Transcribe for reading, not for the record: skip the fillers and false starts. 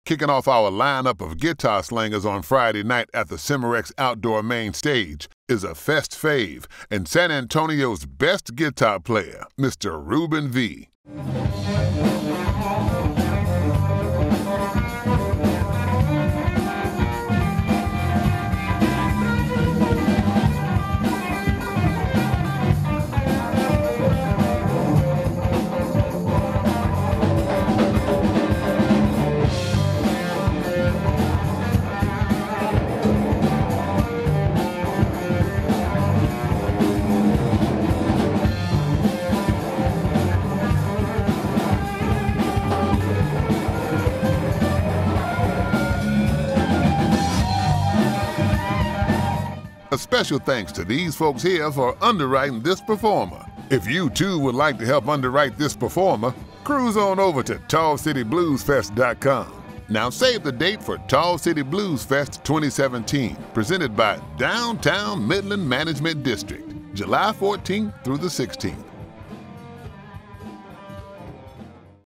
Kicking off our lineup of guitar slingers on Friday night at the Cimarex Outdoor Main Stage is a fest fave and San Antonio's best guitar player, Mr. Ruben V. A special thanks to these folks here for underwriting this performer. If you too would like to help underwrite this performer, cruise on over to TallCityBluesFest.com. Now save the date for Tall City Blues Fest 2017, presented by Downtown Midland Management District, July 14th through the 16th.